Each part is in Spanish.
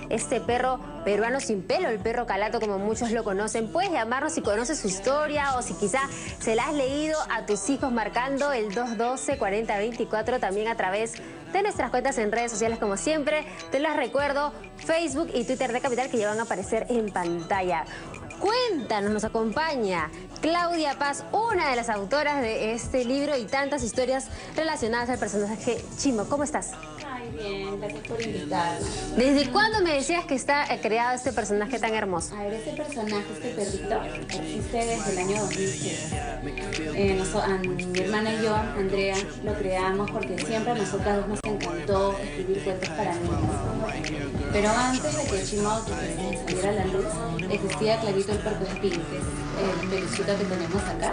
este perro peruano sin pelo, el perro calato como muchos lo conocen. Puedes llamarnos si conoces su historia o si quizá se la has leído a tus hijos marcando el 212-4024 también a través de nuestras cuentas en redes sociales como siempre. Te las recuerdo, Facebook y Twitter de Capital, que ya van a aparecer en pantalla. Cuéntanos, nos acompaña Claudia Paz, una de las autoras de este libro y tantas historias relacionadas al personaje Chimo. ¿Cómo estás? Ay, bien, gracias por invitarme. ¿Desde cuándo me decías que está creado este personaje tan hermoso? A ver, este personaje, este perrito, existe desde el año 2006. Mi hermana y yo, Andrea, lo creamos porque siempre a nosotras dos nos encantó escribir cuentos para niños. Pero antes de que Chimo saliera a la luz, existía Clarito el Puercoespín, que es el peluchito que tenemos acá.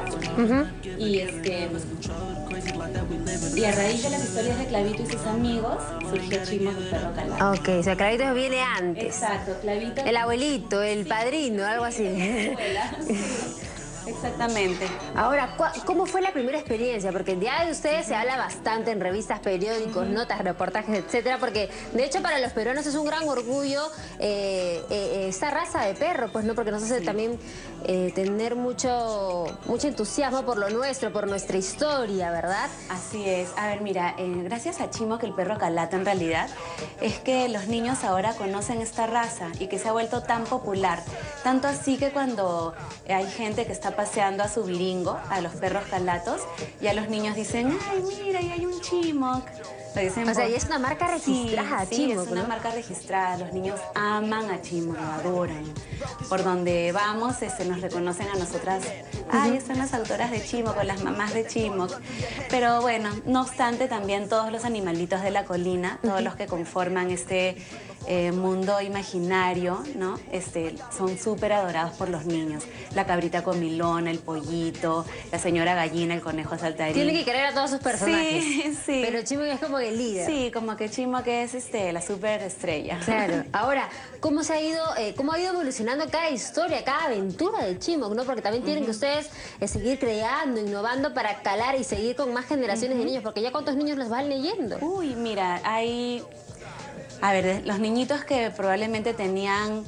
Y a raíz de las historias de Clavito y sus amigos, surgió Chimo el perro calato. Ok, o sea, Clavito viene antes. Exacto, Clavito. El abuelito, el padrino, algo así. Sí, exactamente. Ahora, ¿cómo fue la primera experiencia? Porque ya de ustedes se habla bastante en revistas, periódicos, notas, reportajes, etcétera, porque de hecho para los peruanos es un gran orgullo esta raza de perro, pues no, porque nos hace también tener mucho entusiasmo por lo nuestro, por nuestra historia, ¿verdad? Así es. A ver, mira, gracias a Chimo, que el perro calato en realidad, es que los niños ahora conocen esta raza y que se ha vuelto tan popular. Tanto así que cuando hay gente que está paseando a su viringo, a los perros calatos, y a los niños dicen, ay, mira, ahí hay un Chimoc. O sea, y es una marca registrada, sí, Chimo, es una marca registrada. Los niños aman a Chimo, lo adoran. Por donde vamos, nos reconocen a nosotras. Ay, están las autoras de Chimo, con las mamás de Chimo. Pero bueno, no obstante, también todos los animalitos de la colina, todos los que conforman este mundo imaginario, ¿no? Son súper adorados por los niños. La cabrita comilona, el pollito, la señora gallina, el conejo saltarín. Tiene que querer a todos sus personajes. Sí, sí. Pero Chimo es como el líder. Sí, como que Chimo que es la super estrella. Claro. Ahora, ¿cómo ha ido evolucionando cada historia, cada aventura de Chimo, ¿no? Porque también tienen que ustedes seguir creando, innovando para calar y seguir con más generaciones de niños, porque ya cuántos niños los van leyendo. Uy, mira, hay... A ver, los niñitos que probablemente tenían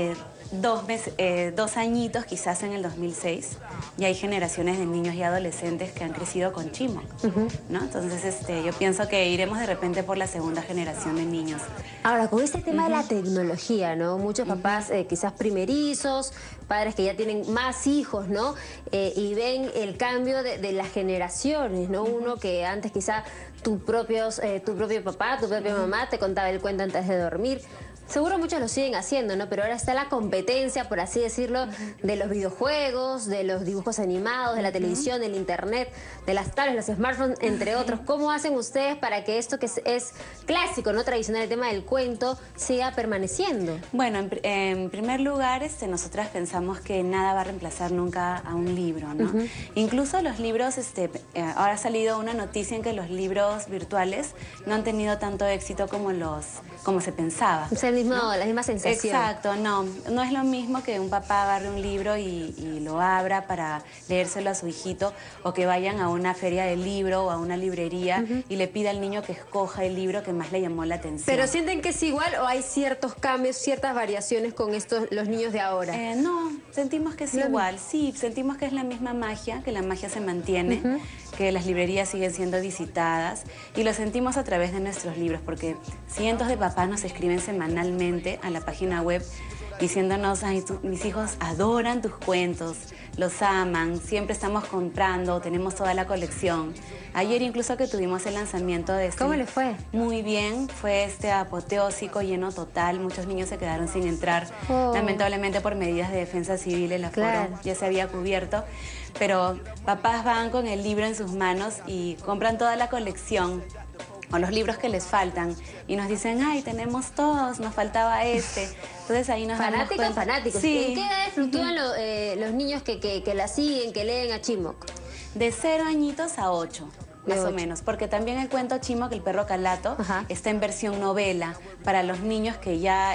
2 añitos, quizás en el 2006, y hay generaciones de niños y adolescentes que han crecido con Chimo, ¿no? Entonces, yo pienso que iremos de repente por la segunda generación de niños. Ahora, con este tema de la tecnología, ¿no? Muchos papás quizás primerizos, padres que ya tienen más hijos, ¿no? Y ven el cambio de las generaciones, ¿no? Uno que antes quizá tu propio papá, tu propia mamá te contaba el cuento antes de dormir. Seguro muchos lo siguen haciendo, ¿no? Pero ahora está la competencia, por así decirlo, de los videojuegos, de los dibujos animados, de la televisión, del internet, de las tablets, los smartphones, entre otros. ¿Cómo hacen ustedes para que esto que es clásico, no tradicional, el tema del cuento, siga permaneciendo? Bueno, en primer lugar, nosotras pensamos que nada va a reemplazar nunca a un libro, ¿no? Incluso los libros, ahora ha salido una noticia en que los libros virtuales no han tenido tanto éxito como se pensaba. ¿No? La misma sensación. Exacto, no es lo mismo que un papá agarre un libro y lo abra para leérselo a su hijito, o que vayan a una feria del libro o a una librería y le pida al niño que escoja el libro que más le llamó la atención. ¿Pero sienten que es igual o hay ciertos cambios, ciertas variaciones con los niños de ahora? No, sentimos que es igual, sí, sentimos que es la misma magia, que la magia se mantiene, que las librerías siguen siendo visitadas, y lo sentimos a través de nuestros libros, porque cientos de papás nos escriben semanalmente a la página web diciéndonos, ay, mis hijos adoran tus cuentos, los aman, siempre estamos comprando, tenemos toda la colección. Ayer incluso que tuvimos el lanzamiento de ¿Cómo le fue? Muy bien, fue apoteósico, lleno total, muchos niños se quedaron sin entrar, lamentablemente por medidas de defensa civil el aforo ya se había cubierto, pero papás van con el libro en sus manos y compran toda la colección, o los libros que les faltan, y nos dicen, ay, tenemos todos, nos faltaba este. Entonces ahí nos damos cuenta. Fanáticos. Sí. ¿En qué edades fluctúan los niños que la siguen, que leen a Chimo? De 0 añitos a 8. más o menos, porque también el cuento Chimo, el perro calato, está en versión novela para los niños que ya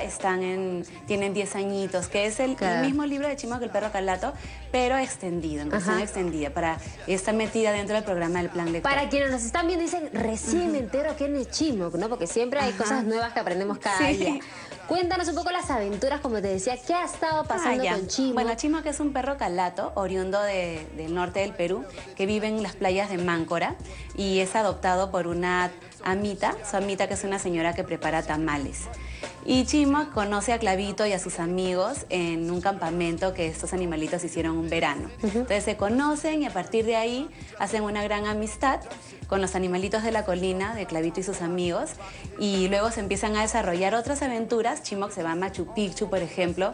tienen 10 añitos, que es el mismo libro de Chimo, el perro calato, pero extendido, en versión extendida, está metida dentro del programa del plan lector. Para quienes nos están viendo dicen, recién me entero quién es Chimo, ¿no? Porque siempre hay cosas nuevas que aprendemos cada día. Cuéntanos un poco las aventuras, como te decía, ¿qué ha estado pasando con Chimo? Bueno, Chimo, que es un perro calato, oriundo del norte del Perú, que vive en las playas de Máncora y es adoptado por una amita, su amita, que es una señora que prepara tamales. Y Chimo conoce a Clavito y a sus amigos en un campamento que estos animalitos hicieron un verano. Entonces se conocen y a partir de ahí hacen una gran amistad con los animalitos de la colina, de Clavito y sus amigos, y luego se empiezan a desarrollar otras aventuras. Chimo se va a Machu Picchu, por ejemplo,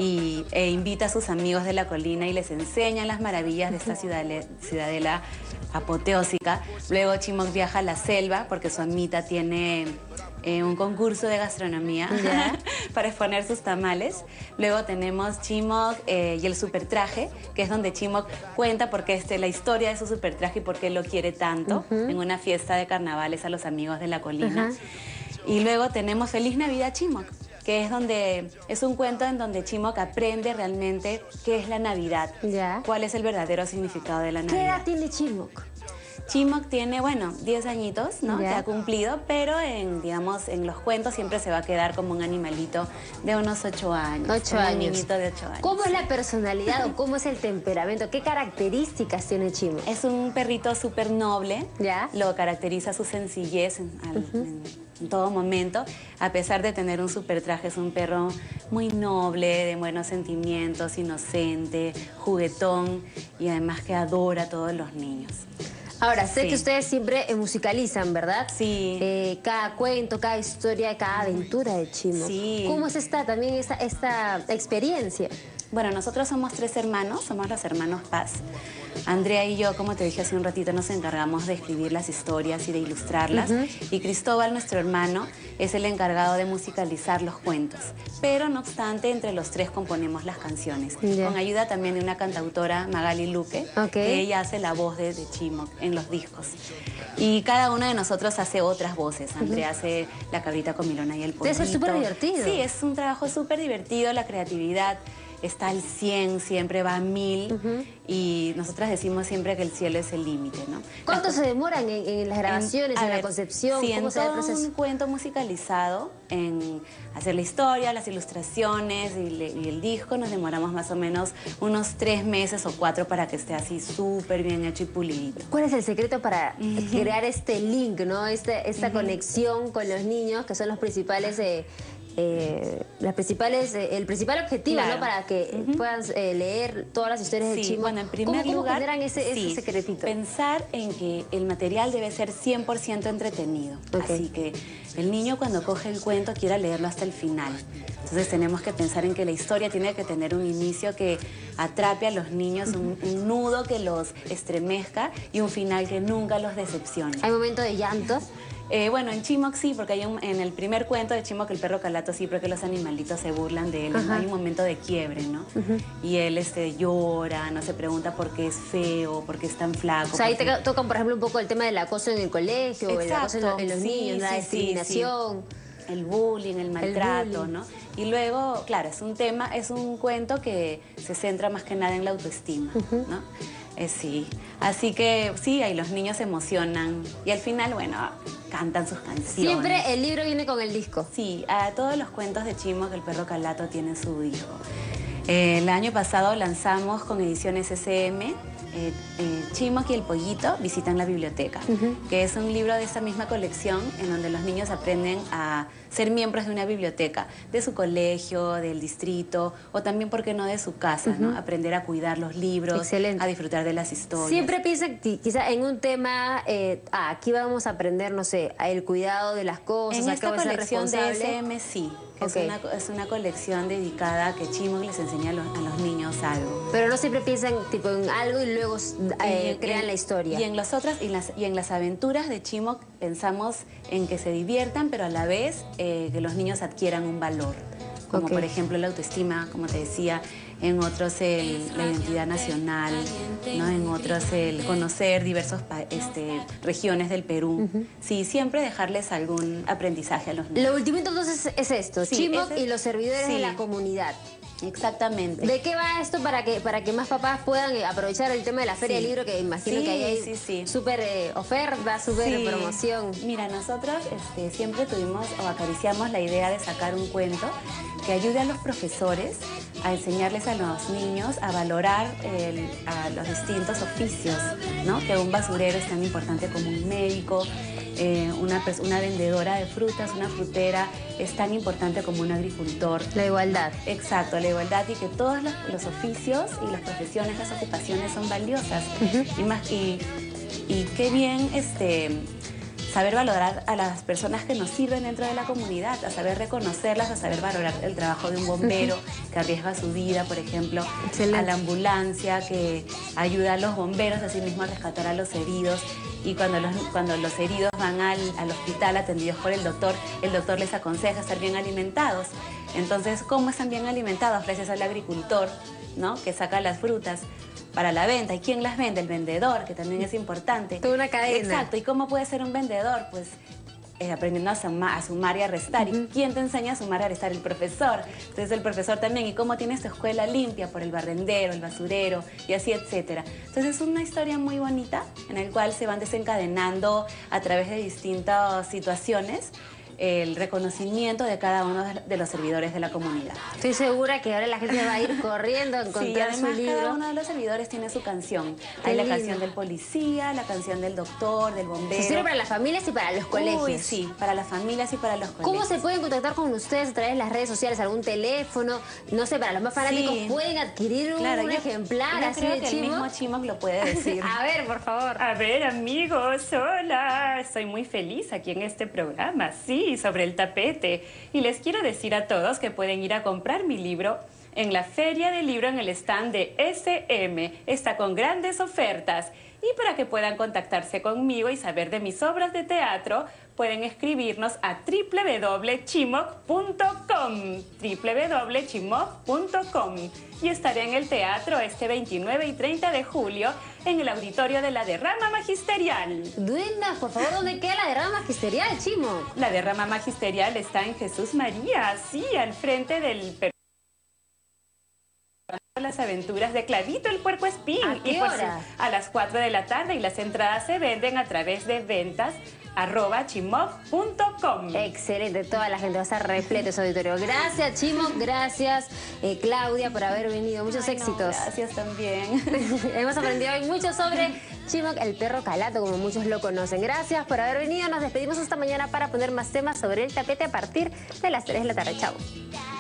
e invita a sus amigos de la colina y les enseña las maravillas de esta ciudadela apoteósica. Luego Chimo viaja a la selva porque su amita tiene un concurso de gastronomía para exponer sus tamales. Luego tenemos Chimo y el supertraje, que es donde Chimo cuenta por qué la historia de su supertraje y por qué lo quiere tanto en una fiesta de carnavales a los amigos de la colina. Y luego tenemos Feliz Navidad Chimo, que es un cuento en donde Chimo aprende realmente qué es la Navidad, cuál es el verdadero significado de la Navidad. ¿Qué edad tiene Chimo? Chimo tiene, bueno, 10 añitos, ¿no? Que ha cumplido, pero digamos, en los cuentos siempre se va a quedar como un animalito de unos 8 años. 8 años. Un niñito de 8 años. ¿Cómo es la personalidad o cómo es el temperamento? ¿Qué características tiene Chimo? Es un perrito súper noble. ¿Ya? Lo caracteriza su sencillez en todo momento. A pesar de tener un súper traje, es un perro muy noble, de buenos sentimientos, inocente, juguetón y además que adora a todos los niños. Ahora, sé que ustedes siempre musicalizan, ¿verdad? Sí. Cada cuento, cada historia, cada aventura de Chimo. Sí. ¿Cómo es también esta experiencia? Bueno, nosotros somos 3 hermanos, somos los hermanos Paz. Andrea y yo, como te dije hace un ratito, nos encargamos de escribir las historias y de ilustrarlas. Y Cristóbal, nuestro hermano, es el encargado de musicalizar los cuentos. Pero, no obstante, entre los 3 componemos las canciones. Con ayuda también de una cantautora, Magali Luque, que ella hace la voz de Chimo en los discos. Y cada uno de nosotros hace otras voces. Andrea hace La cabrita comilona y el pollito. Es súper divertido. Sí, es un trabajo súper divertido, la creatividad está al 100, siempre va a 1000 y nosotras decimos siempre que el cielo es el límite, ¿no? ¿Cuánto se demoran en las grabaciones, en la concepción? Sí, ¿Cómo en se da el todo proceso? un cuento musicalizado, en hacer la historia, las ilustraciones y el disco, nos demoramos más o menos unos 3 meses o 4 para que esté así súper bien hecho y pulidito. ¿Cuál es el secreto para crear este link, ¿no? Esta conexión con los niños, que son los principales... el principal objetivo, ¿no? Para que puedan leer todas las historias de Chimo. Bueno, en primer ¿Cómo lugar, generan ese secretito? Pensar en que el material debe ser 100% entretenido. Así que el niño cuando coge el cuento quiera leerlo hasta el final. Entonces tenemos que pensar en que la historia tiene que tener un inicio que atrape a los niños, un nudo que los estremezca y un final que nunca los decepcione. ¿Hay momentos de llanto? Bueno, en Chimo sí, porque hay en el primer cuento de Chimo, que el perro calato sí, porque los animalitos se burlan de él. Hay un momento de quiebre, ¿no? Y él llora, no se pregunta por qué es feo, por qué es tan flaco. O sea, ahí te tocan, por ejemplo, un poco el tema del acoso en el colegio, el acoso en los niños, la discriminación. El bullying, el maltrato, ¿no? Y luego, claro, es un cuento que se centra más que nada en la autoestima, ¿no? Sí, así que sí, ahí los niños se emocionan y al final, bueno, cantan sus canciones. Siempre el libro viene con el disco. Sí, a todos los cuentos de Chimo que el perro calato tiene su disco. El año pasado lanzamos con Ediciones SM Chimo y el pollito visitan la biblioteca, que es un libro de esa misma colección en donde los niños aprenden a ser miembros de una biblioteca, de su colegio, del distrito o también, ¿por qué no?, de su casa, ¿no? Aprender a cuidar los libros, a disfrutar de las historias. Siempre piensan quizá en un tema, aquí vamos a aprender, no sé, el cuidado de las cosas, en esta colección de SM sí. Es una colección dedicada a que Chimo les enseña a los niños algo. Pero no siempre piensan tipo en algo y luego crean la historia. Y en las aventuras de Chimo pensamos en que se diviertan, pero a la vez que los niños adquieran un valor. Como por ejemplo la autoestima, como te decía, en otros la identidad nacional, ¿no? En otros el conocer diversas regiones del Perú. Sí, siempre dejarles algún aprendizaje a los niños. Lo último entonces es esto, Chimo y los servidores de la comunidad. Exactamente. ¿De qué va esto para que más papás puedan aprovechar el tema de la Feria del Libro, que imagino que ahí hay súper oferta, súper promoción? Mira, nosotros siempre tuvimos o acariciamos la idea de sacar un cuento que ayude a los profesores a enseñarles a los niños a valorar a los distintos oficios, ¿no? Que un basurero es tan importante como un médico, una vendedora de frutas, una frutera es tan importante como un agricultor. La igualdad. Exacto, la igualdad, y que todos los oficios y las profesiones, las ocupaciones son valiosas. Y qué bien saber valorar a las personas que nos sirven dentro de la comunidad, a saber reconocerlas, a saber valorar el trabajo de un bombero que arriesga su vida, por ejemplo, a la ambulancia que ayuda a los bomberos, así mismo a rescatar a los heridos. Y cuando los heridos van al hospital atendidos por el doctor les aconseja estar bien alimentados. Entonces, ¿cómo están bien alimentados? Gracias al agricultor, ¿no? Que saca las frutas para la venta. ¿Y quién las vende? El vendedor, que también es importante. Toda una cadena. Exacto. ¿Y cómo puede ser un vendedor? Pues aprendiendo a sumar y a restar. ¿Y quién te enseña a sumar y a restar? El profesor. Entonces el profesor también. ¿Y cómo tienes tu escuela limpia? Por el barrendero, el basurero, y así, etcétera. Entonces es una historia muy bonita en la cual se van desencadenando a través de distintas situaciones el reconocimiento de cada uno de los servidores de la comunidad. Estoy segura que ahora la gente va a ir corriendo a encontrar su libro. Cada uno de los servidores tiene su canción. Hay la canción del policía, la canción del doctor, del bombero. Se sirve para las familias y para los colegios. Uy, sí, para las familias y para los colegios. ¿Cómo se pueden contactar con ustedes a través de las redes sociales? ¿Algún teléfono? No sé, para los más fanáticos pueden adquirir un ejemplar así de Chimoc. El mismo Chimoc lo puede decir. A ver, por favor. A ver, amigos, hola. Estoy muy feliz aquí en este programa, sí, sobre el tapete. Y les quiero decir a todos que pueden ir a comprar mi libro en la Feria del Libro en el stand de SM. Está con grandes ofertas. Y para que puedan contactarse conmigo y saber de mis obras de teatro, pueden escribirnos a www.chimoc.com, www.chimoc.com. Y estaré en el teatro este 29 y 30 de julio en el auditorio de La Derrama Magisterial. Duendas, por favor, ¿dónde queda La Derrama Magisterial, Chimoc? La Derrama Magisterial está en Jesús María, sí, al frente del... Las aventuras de Clavito el Puerco Espín. ¿A qué hora? A las 4 de la tarde, y las entradas se venden a través de ventas@chimoc.com. Excelente, toda la gente va a estar repleto ese auditorio. Gracias, Chimoc, gracias, Claudia, por haber venido. Muchos éxitos. Gracias también. Hemos aprendido hoy mucho sobre Chimoc, el perro calato, como muchos lo conocen. Gracias por haber venido. Nos despedimos esta mañana para poner más temas sobre el tapete a partir de las 3 de la tarde. Chao.